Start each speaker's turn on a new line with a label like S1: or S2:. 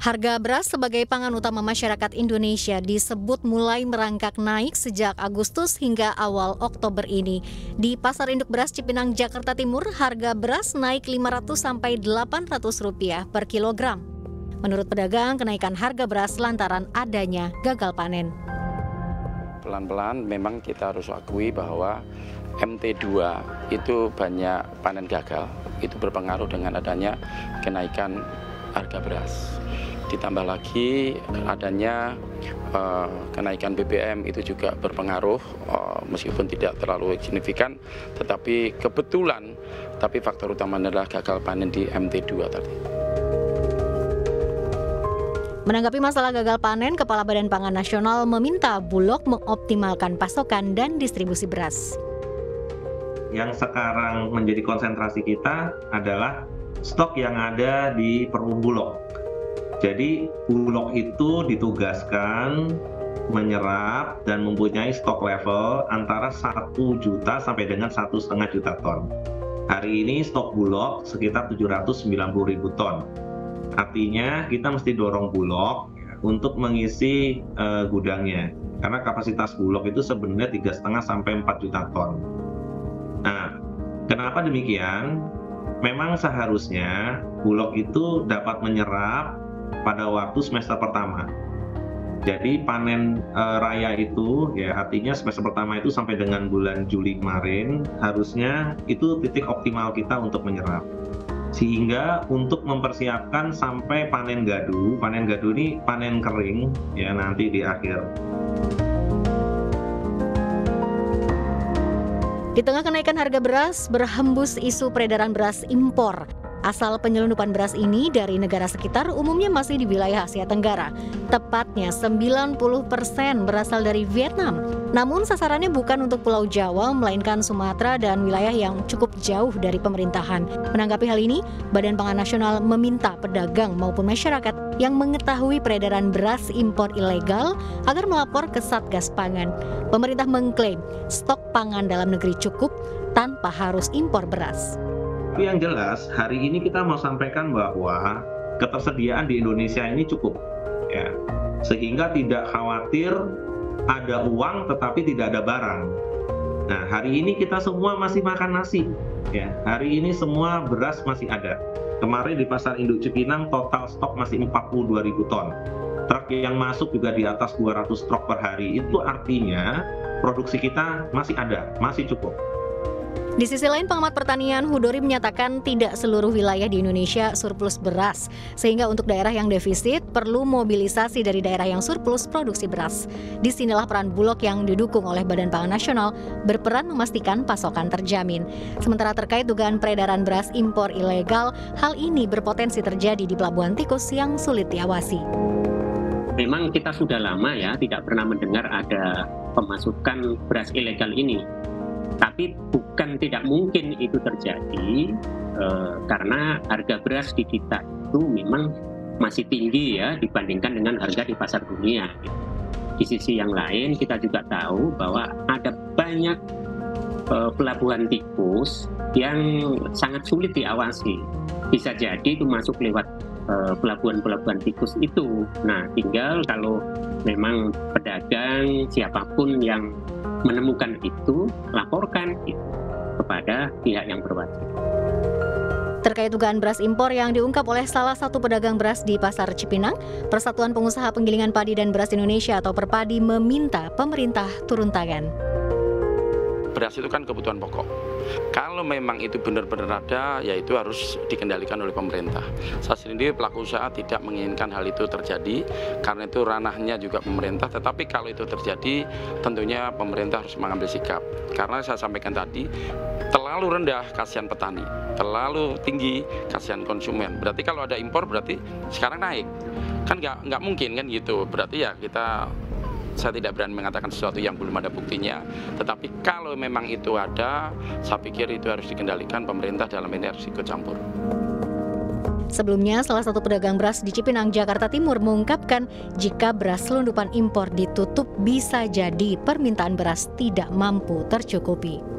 S1: Harga beras sebagai pangan utama masyarakat Indonesia disebut mulai merangkak naik sejak Agustus hingga awal Oktober ini. Di Pasar Induk Beras Cipinang, Jakarta Timur, harga beras naik Rp500-Rp800 per kilogram. Menurut pedagang, kenaikan harga beras lantaran adanya gagal panen.
S2: Pelan-pelan memang kita harus akui bahwa MT2 itu banyak panen gagal. Itu berpengaruh dengan adanya kenaikan harga beras. Ditambah lagi adanya kenaikan BBM itu juga berpengaruh, meskipun tidak terlalu signifikan, tetapi kebetulan, tapi faktor utama adalah gagal panen di MT2 tadi.
S1: Menanggapi masalah gagal panen, Kepala Badan Pangan Nasional meminta Bulog mengoptimalkan pasokan dan distribusi beras.
S3: Yang sekarang menjadi konsentrasi kita adalah stok yang ada di Perumbulog. Jadi Bulog itu ditugaskan menyerap dan mempunyai stok level antara 1 juta sampai dengan 1,5 juta ton. Hari ini stok Bulog sekitar 790.000 ton. Artinya kita mesti dorong Bulog untuk mengisi gudangnya. Karena kapasitas Bulog itu sebenarnya 3,5 sampai 4 juta ton. Nah, kenapa demikian? Memang seharusnya Bulog itu dapat menyerap pada waktu semester pertama. Jadi panen raya itu, ya artinya semester pertama itu sampai dengan bulan Juli kemarin, harusnya itu titik optimal kita untuk menyerap. Sehingga untuk mempersiapkan sampai panen gadu ini panen kering ya nanti di akhir.
S1: Di tengah kenaikan harga beras, berhembus isu peredaran beras impor. Asal penyelundupan beras ini dari negara sekitar umumnya masih di wilayah Asia Tenggara. Tepatnya 90% berasal dari Vietnam. Namun sasarannya bukan untuk Pulau Jawa, melainkan Sumatera dan wilayah yang cukup jauh dari pemerintahan. Menanggapi hal ini, Badan Pangan Nasional meminta pedagang maupun masyarakat yang mengetahui peredaran beras impor ilegal agar melapor ke Satgas Pangan. Pemerintah mengklaim stok pangan dalam negeri cukup tanpa harus impor beras.
S3: Yang jelas, hari ini kita mau sampaikan bahwa ketersediaan di Indonesia ini cukup, ya, sehingga tidak khawatir ada uang tetapi tidak ada barang. Nah, hari ini kita semua masih makan nasi, ya. Hari ini semua beras masih ada. Kemarin di Pasar Induk Cipinang total stok masih 42.000 ton. Truk yang masuk juga di atas 200 truk per hari. Itu artinya produksi kita masih ada, masih cukup.
S1: Di sisi lain, pengamat pertanian Hudori menyatakan tidak seluruh wilayah di Indonesia surplus beras, sehingga untuk daerah yang defisit perlu mobilisasi dari daerah yang surplus produksi beras. Disinilah peran Bulog yang didukung oleh Badan Pangan Nasional berperan memastikan pasokan terjamin. Sementara terkait dugaan peredaran beras impor ilegal, hal ini berpotensi terjadi di Pelabuhan Tikus yang sulit diawasi.
S4: Memang kita sudah lama ya tidak pernah mendengar ada pemasukan beras ilegal ini. Tapi bukan tidak mungkin itu terjadi karena harga beras di kita itu memang masih tinggi ya dibandingkan dengan harga di pasar dunia. Di sisi yang lain kita juga tahu bahwa ada banyak pelabuhan tikus yang sangat sulit diawasi. Bisa jadi itu masuk lewat pelabuhan-pelabuhan tikus itu. Nah, tinggal kalau memang pedagang siapapun yang menemukan itu, laporkan itu kepada pihak yang berwajib.
S1: Terkait dugaan beras impor yang diungkap oleh salah satu pedagang beras di Pasar Cipinang, Persatuan Pengusaha Penggilingan Padi dan Beras Indonesia atau Perpadi meminta pemerintah turun tangan.
S2: Beras itu kan kebutuhan pokok. Kalau memang itu benar-benar ada, ya itu harus dikendalikan oleh pemerintah. Saya sendiri pelaku usaha tidak menginginkan hal itu terjadi, karena itu ranahnya juga pemerintah. Tetapi kalau itu terjadi, tentunya pemerintah harus mengambil sikap. Karena saya sampaikan tadi, terlalu rendah kasihan petani, terlalu tinggi kasihan konsumen. Berarti kalau ada impor berarti sekarang naik. Kan nggak mungkin kan gitu. Berarti ya saya tidak berani mengatakan sesuatu yang belum ada buktinya. Tetapi kalau memang itu ada, saya pikir itu harus dikendalikan pemerintah, dalam ini harus ikut campur.
S1: Sebelumnya, salah satu pedagang beras di Cipinang, Jakarta Timur mengungkapkan jika beras selundupan impor ditutup bisa jadi permintaan beras tidak mampu tercukupi.